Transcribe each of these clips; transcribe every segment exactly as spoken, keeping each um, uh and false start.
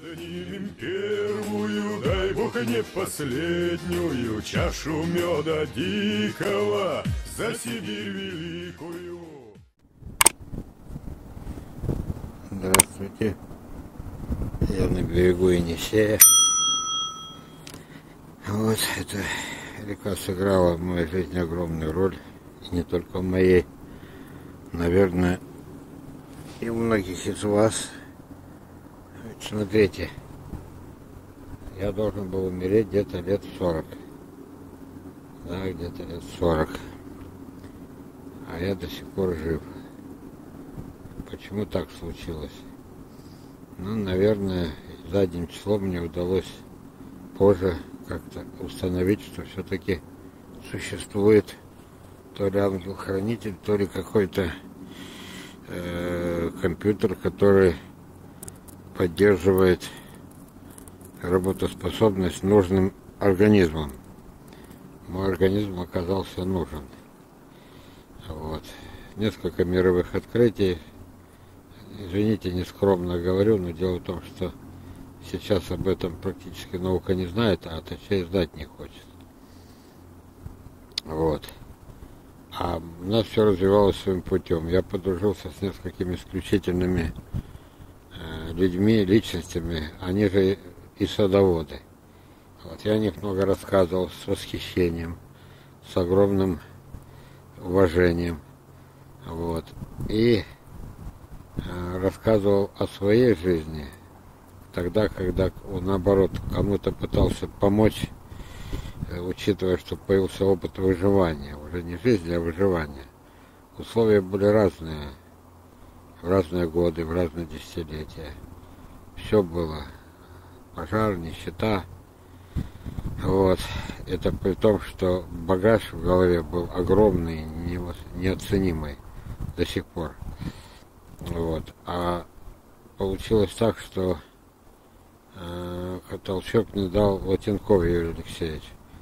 Поднимем первую, дай бог не последнюю, чашу меда дикого за Сибирь великую. Здравствуйте, я на берегу Енисея. Вот эта река сыграла в моей жизни огромную роль, и не только в моей, наверное, и у многих из вас. Смотрите, я должен был умереть где-то лет сорок, да, где-то лет сорок, а я до сих пор жив. Почему так случилось? Ну, наверное, задним числом мне удалось позже как-то установить, что все-таки существует то ли ангел-хранитель, то ли какой-то э, компьютер, который поддерживает работоспособность нужным организмом. Мой организм оказался нужен. Вот. Несколько мировых открытий. Извините, нескромно говорю, но дело в том, что сейчас об этом практически наука не знает, а точнее знать не хочет. Вот. А у нас все развивалось своим путем. Я подружился с несколькими исключительными э, людьми, личностями. Они же и садоводы. Вот. Я о них много рассказывал с восхищением, с огромным уважением. Вот. И э, рассказывал о своей жизни тогда, когда, наоборот, кому-то пытался помочь, учитывая, что появился опыт выживания, уже не жизни, а выживания. Условия были разные, в разные годы, в разные десятилетия. Все было. Пожар, нищета. Вот. Это при том, что багаж в голове был огромный, неоценимый до сих пор. Вот. А получилось так, что э, толчок мне дал Латенков Юрий Алексеевич.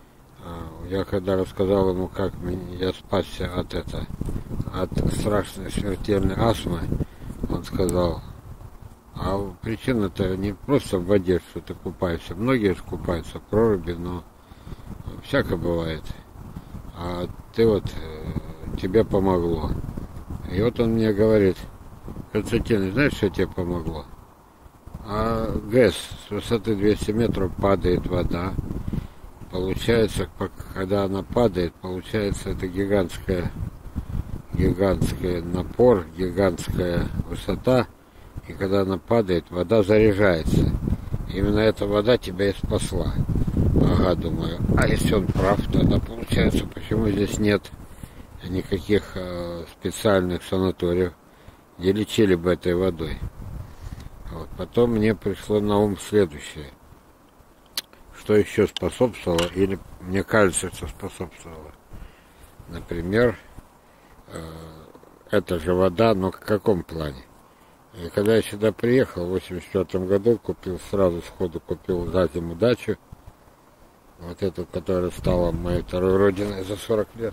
Я когда рассказал ему, как я спасся от это, от страшной смертельной астмы, он сказал, а причина-то не просто в воде, что ты купаешься. Многие же купаются в проруби, но всякое бывает. А ты вот, тебе помогло. И вот он мне говорит, Константин, знаешь, что тебе помогло? А ГЭС с высоты двести метров падает вода. Получается, когда она падает, получается, это гигантская, гигантский напор, гигантская высота, и когда она падает, вода заряжается. Именно эта вода тебя и спасла. Ага, думаю, а если он прав, тогда получается, почему здесь нет никаких э, специальных санаториев, где лечили бы этой водой. Вот. Потом мне пришло на ум следующее. Что еще способствовало, или мне кажется, что способствовало. Например, э, это же вода, но в каком плане? И когда я сюда приехал в восемьдесят четвёртом году, купил сразу сходу, купил за зиму дачу, вот эту, которая стала моей второй родиной за сорок лет.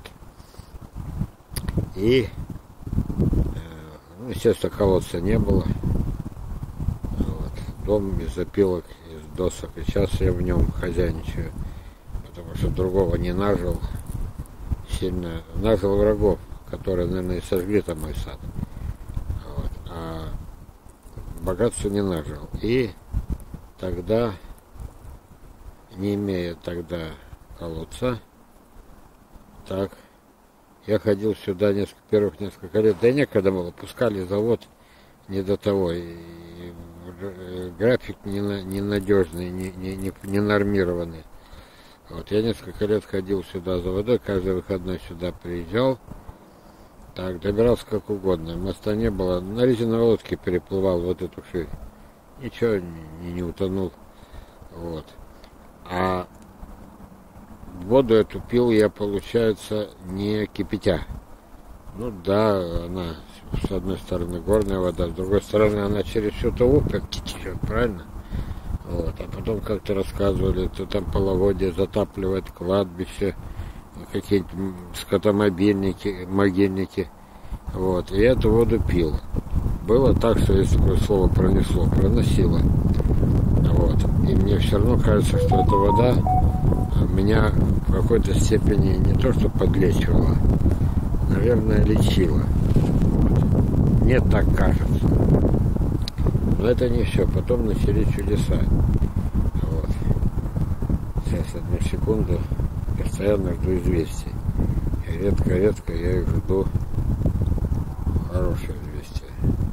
И, э, ну, естественно, колодца не было. Вот. Дом из опилок, досок, и сейчас я в нем хозяйничаю, потому что другого не нажил, сильно нажил врагов, которые, наверное, и сожгли там мой сад, вот. А богатство не нажил. И тогда, не имея тогда колодца, так, я ходил сюда несколько, первых несколько лет, да и некогда было, пускали завод не до того, и график ненадежный, не, не, не, не нормированный. Вот, я несколько лет ходил сюда за водой, каждый выходной сюда приезжал, так, добирался как угодно, моста не было, на резиновой лодке переплывал вот эту ширь, ничего не, не утонул, вот. А воду эту пил я, получается, не кипятя. Ну да, она с одной стороны горная вода, с другой стороны она через что-то упер течет, правильно? Вот. А потом как-то рассказывали, то там половодье затапливает кладбище, какие-нибудь скотомобильники, могильники. Вот. И я эту воду пил. Было так, что есть такое слово пронесло, проносило. Вот. И мне все равно кажется, что эта вода меня в какой-то степени не то что подлечивала, наверное, лечила. Вот. Мне так кажется. Но это не все. Потом начались чудеса. Вот. Сейчас, одну секунду. Я постоянно жду известий. И редко-редко я их жду хорошие известия.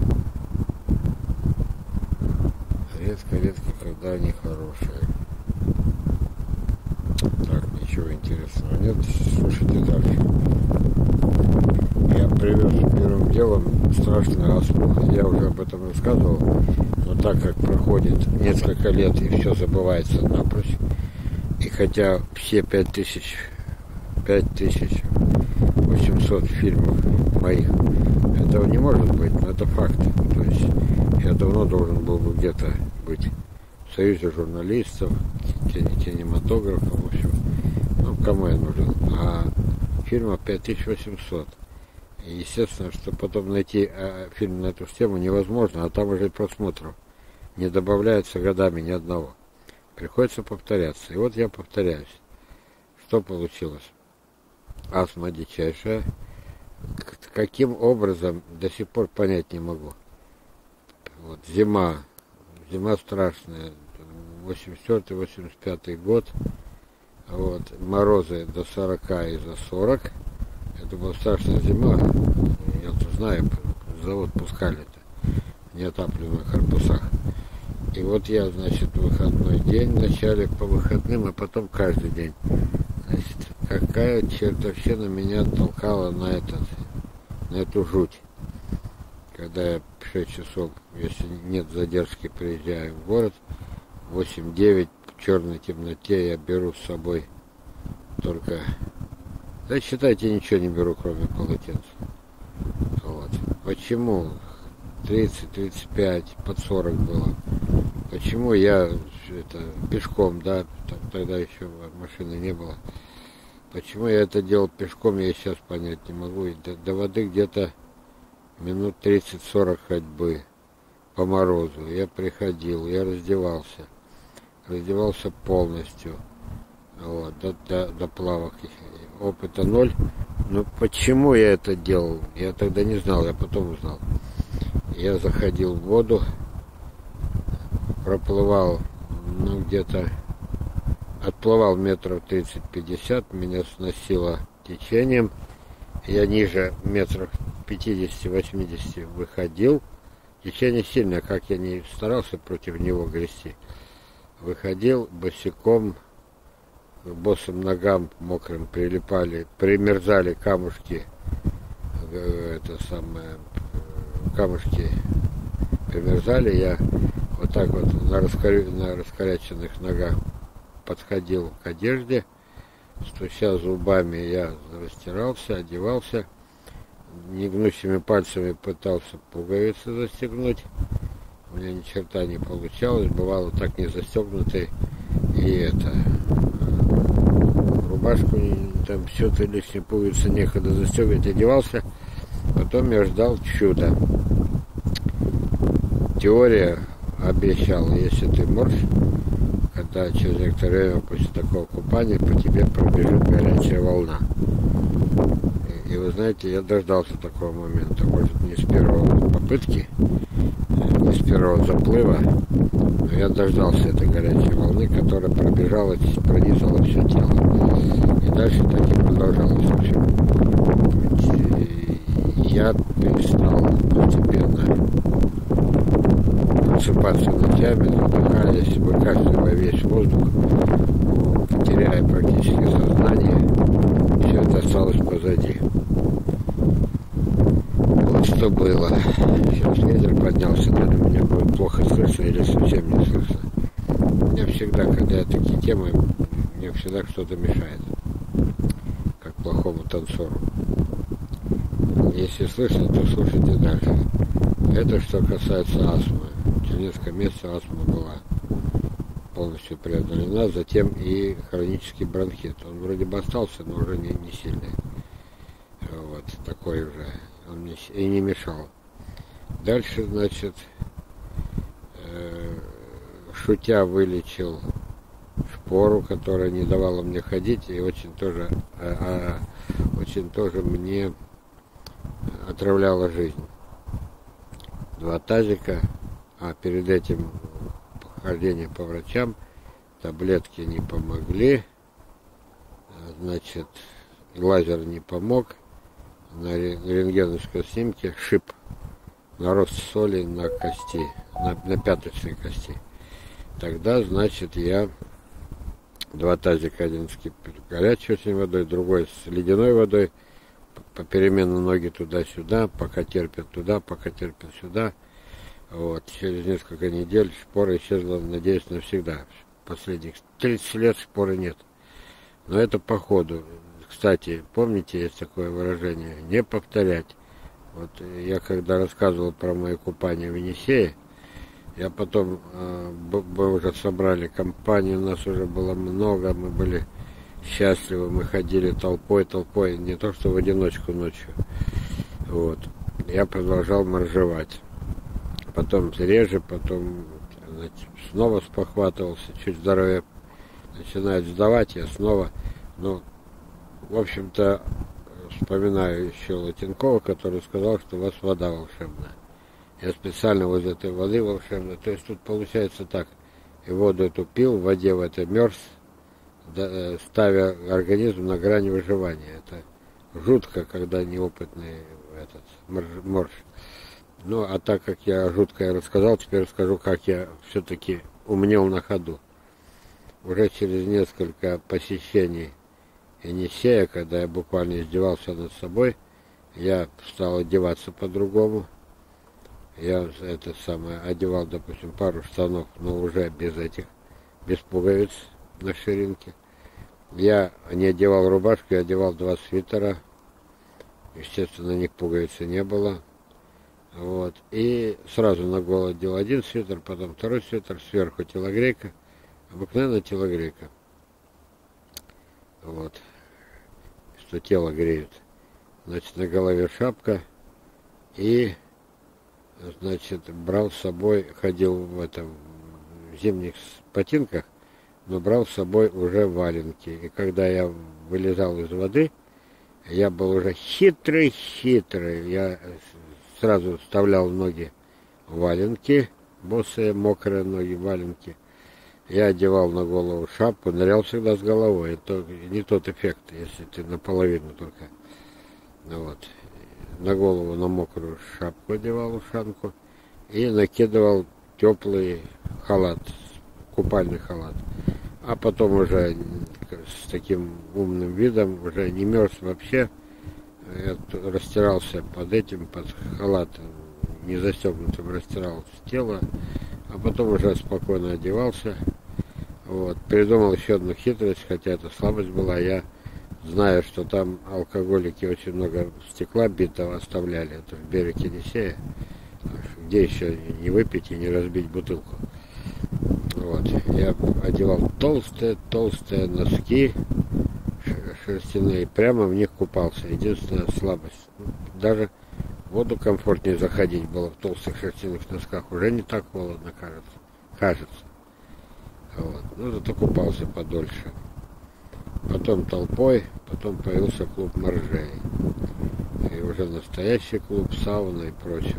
Редко-редко, когда они хорошие. Так, ничего интересного нет. Слушайте дальше. Я привез первым делом страшную астму. Я уже об этом рассказывал. Но так как проходит несколько лет и все забывается напрочь. И хотя все пять тысяч, пять тысяч восемьсот фильмов моих, этого не может быть, но это факт. То есть я давно должен был бы где-то быть в Союзе журналистов, кинематографов, в общем, ну, кому я нужен. А фильмов пять тысяч восемьсот. И естественно, что потом найти а, фильм на эту тему невозможно, а там уже просмотров не добавляется годами ни одного. Приходится повторяться. И вот я повторяюсь. Что получилось? Астма дичайшая. Каким образом, до сих пор понять не могу. Вот, зима. Зима страшная. восемьдесят четвёртый восемьдесят пятый год. Вот, морозы до сорока и за сорок. Это была страшная зима. Я-то знаю, завод пускали-то в неотапливаемых корпусах. И вот я, значит, в выходной день, вначале по выходным, а потом каждый день. Значит, какая чертовщина меня толкала на этот, на эту жуть. Когда я в шесть часов, если нет задержки, приезжаю в город, восемь-девять в черной темноте я беру с собой только, да считайте, ничего не беру, кроме полотенца. Вот. Почему? тридцать тридцать пять, под сорок было. Почему я это пешком, да, тогда еще машины не было. Почему я это делал пешком, я сейчас понять не могу. И до, до воды где-то минут тридцать-сорок ходьбы по морозу. Я приходил, я раздевался. Раздевался полностью. Вот, до, до, до плавок. Опыта ноль. Но почему я это делал? Я тогда не знал, я потом узнал. Я заходил в воду, проплывал, ну, где-то, отплывал метров тридцать-пятьдесят, меня сносило течением. Я ниже метров пятидесяти-восьмидесяти выходил. Течение сильное, как я не старался против него грести. Выходил босиком, к босым ногам мокрым прилипали, примерзали камушки, это самое, камушки примерзали, я вот так вот на, раскоря... на раскоряченных ногах подходил к одежде, стуча зубами, я растирался, одевался, негнущими пальцами пытался пуговицы застегнуть, у меня ни черта не получалось, бывало так не застегнутый, и это, рубашку, там все-то лишние пуговицы некогда застегивать, одевался. Потом я ждал чуда. Теория обещала, если ты морж, когда через некоторое время после такого купания по тебе пробежит горячая волна. И, и вы знаете, я дождался такого момента. Может, не с первой попытки, не с первого заплыва, но я дождался этой горячей волны, которая пробежала, пронизала все тело. И дальше так и продолжалось. В общем, я перестал постепенно просыпаться ночами, задыхаясь, выкашливая весь воздух, теряя практически сознание. Все это осталось позади. Вот что было. Сейчас ветер поднялся, наверное, меня будет плохо слышно или совсем не слышно. Мне всегда, когда я такие темы, мне всегда что-то мешает. Как плохому танцору. Если слышно, то слушайте дальше. Это что касается астмы. Через несколько месяцев астма была полностью преодолена. Затем и хронический бронхит. Он вроде бы остался, но уже не, не сильный. Вот, такой уже. Он мне и не мешал. Дальше, значит, э, шутя вылечил шпору, которая не давала мне ходить, и очень тоже, а, а, очень тоже мне отравляла жизнь. Два тазика, а перед этим хождение по врачам, таблетки не помогли, значит, лазер не помог, на рентгеновской снимке шип, нарост соли на кости, на, на пяточной кости. Тогда, значит, я два тазика, один с горячей очень водой, другой с ледяной водой, попеременно ноги туда-сюда, пока терпят туда, пока терпят сюда. Вот. Через несколько недель шпора исчезла, надеюсь, навсегда. Последних тридцать лет шпоры нет. Но это по ходу. Кстати, помните, есть такое выражение, не повторять. Вот я когда рассказывал про мои купания в Енисее, я потом, мы уже собрали компанию, у нас уже было много, мы были счастливы, мы ходили толпой, толпой, не то что в одиночку ночью. Вот. Я продолжал моржевать. Потом реже, потом, значит, снова спохватывался, чуть здоровье начинает сдавать, я снова, ну, в общем-то, вспоминаю еще Латенкова, который сказал, что у вас вода волшебная. Я специально возле этой воды волшебной, то есть тут получается так, и воду эту пил, в воде в этой мерз, ставя организм на грани выживания. Это жутко, когда неопытный этот морж. Ну, а так как я жутко рассказал, теперь расскажу, как я все-таки умнел на ходу. Уже через несколько посещений Енисея, когда я буквально издевался над собой, я стал одеваться по-другому. Я это самое одевал, допустим, пару штанов, но уже без этих, без пуговиц на ширинке. Я не одевал рубашку, я одевал два свитера. Естественно, на них пуговицы не было. Вот. И сразу на голову одел один свитер, потом второй свитер, сверху телогрейка. Обыкновенная телогрейка. Вот. Что тело греет. Значит, на голове шапка. И, значит, брал с собой, ходил в этом в зимних ботинках, но брал с собой уже валенки. И когда я вылезал из воды, я был уже хитрый-хитрый. Я сразу вставлял ноги в валенки, босые, мокрые ноги, валенки. Я одевал на голову шапку, нырял всегда с головой. Это не тот эффект, если ты наполовину только. Вот. На голову на мокрую шапку одевал, ушанку, и накидывал теплый халат, купальный халат. А потом уже с таким умным видом, уже не мерз вообще, я растирался под этим, под халатом, не застегнутым, растирал тело, а потом уже спокойно одевался. Вот. Придумал еще одну хитрость, хотя это слабость была. Я, зная, что там алкоголики очень много стекла битого оставляли, это в берег Енисея, где еще не выпить и не разбить бутылку. Вот. Я одевал толстые-толстые носки шерстяные, прямо в них купался. Единственная слабость. Даже в воду комфортнее заходить было в толстых шерстяных носках. Уже не так холодно, кажется. Кажется. Вот. Ну, зато купался подольше. Потом толпой, потом появился клуб моржей. И уже настоящий клуб, сауна и прочее.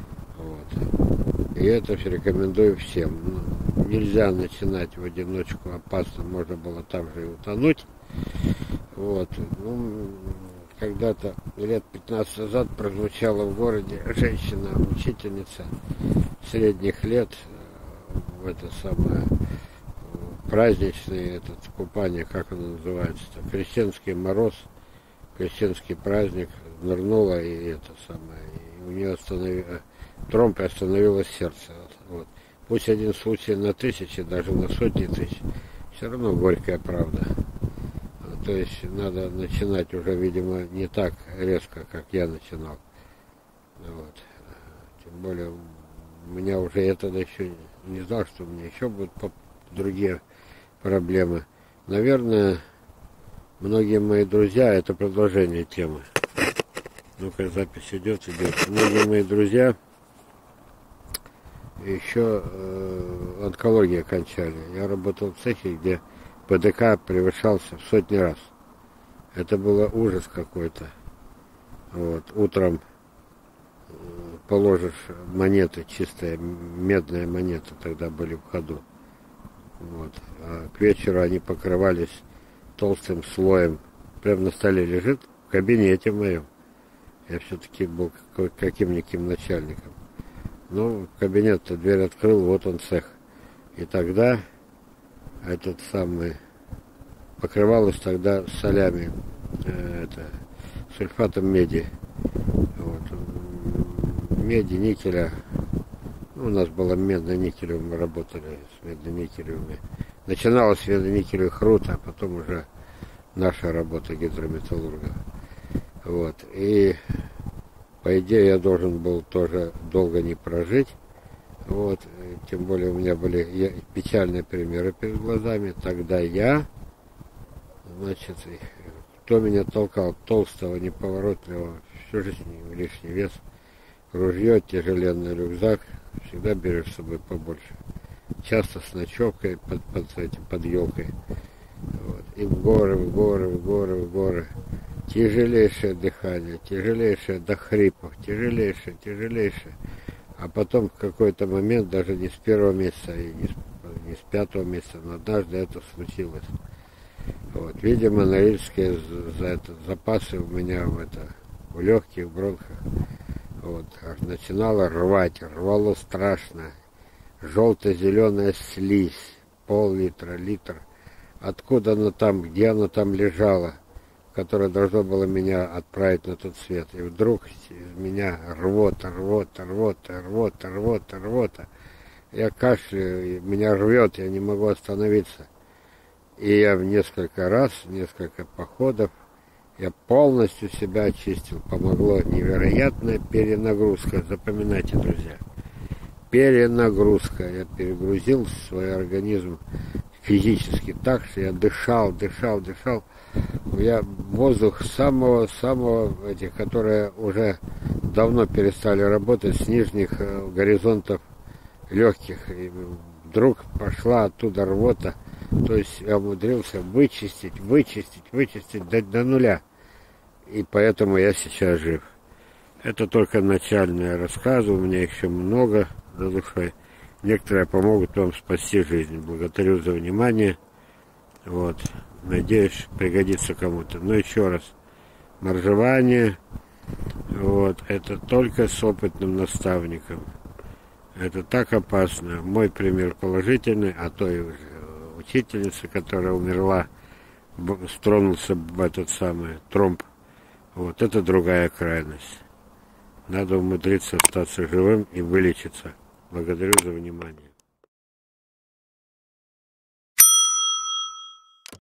Вот. И это все рекомендую всем. Ну, нельзя начинать в одиночку, опасно, можно было там же и утонуть. Вот. Ну, когда-то лет пятнадцать назад прозвучала в городе женщина, учительница средних лет, в это самое праздничное этот купание, как оно называется-то, крещенский мороз, крещенский праздник, нырнула и это самое, и у нее остановилось, тромб остановилось сердце. Вот. Пусть один случай на тысячи, даже на сотни тысяч, все равно горькая правда. То есть надо начинать уже, видимо, не так резко, как я начинал. Вот. Тем более у меня уже я тогда еще не знал, что у меня еще будут другие проблемы. Наверное, многие мои друзья, это продолжение темы. Ну-ка, запись идет, идет. Многие мои друзья еще э, онкологию кончали. Я работал в цехе, где ПДК превышался в сотни раз. Это было ужас какой-то. Вот. Утром э, положишь монеты, чистые медные монеты тогда были в ходу. Вот. А к вечеру они покрывались толстым слоем. Прямо на столе лежит в кабинете моем. Я все-таки был каким-никаким начальником. Ну, кабинет-то дверь открыл, вот он цех. И тогда этот самый покрывалось тогда солями, э, это, сульфатом меди. Вот. Меди, никеля. Ну, у нас было медно-никелевым, мы работали с медно-никелевыми. Начиналось с медно-никелевых руд, а потом уже наша работа гидрометаллурга. Вот. И по идее я должен был тоже долго не прожить. Вот. Тем более у меня были печальные примеры перед глазами. Тогда я, значит, кто меня толкал, толстого, неповоротливого, всю жизнь лишний вес, ружье, тяжеленный рюкзак, всегда берешь с собой побольше. Часто с ночевкой под, под, этим, под елкой. Вот. И в горы, в горы, в горы, в горы. Тяжелейшее дыхание, тяжелейшее до хрипов, тяжелейшее, тяжелейшее. А потом в какой-то момент, даже не с первого месяца, и не с, не с пятого месяца, но однажды это случилось. Вот. Видимо, норильские за это, запасы у меня в, это, в легких, в бронхах. Вот. Аж начинало рвать, рвало страшно. Желто-зеленая слизь, пол-литра, литр. Откуда она там, где она там лежала, которое должно было меня отправить на тот свет. И вдруг из меня рвота, рвота, рвота, рвота, рвота, рвота. Я кашляю, меня рвет, я не могу остановиться. И я в несколько раз, несколько походов, я полностью себя очистил. Помогло невероятная перенагрузка. Запоминайте, друзья. Перенагрузка. Я перегрузил свой организм физически так, что я дышал, дышал, дышал. Я воздух самого-самого, этих, которые уже давно перестали работать, с нижних э, горизонтов легких. И вдруг пошла оттуда рвота. То есть я умудрился вычистить, вычистить, вычистить до, до нуля. И поэтому я сейчас жив. Это только начальные рассказы, у меня еще много за душой. Некоторые помогут вам спасти жизнь. Благодарю за внимание. Вот. Надеюсь, пригодится кому-то. Но еще раз, моржевание, вот, это только с опытным наставником. Это так опасно. Мой пример положительный, а то и учительница, которая умерла, стронулся в этот самый тромб. Вот, это другая крайность. Надо умудриться остаться живым и вылечиться. Благодарю за внимание.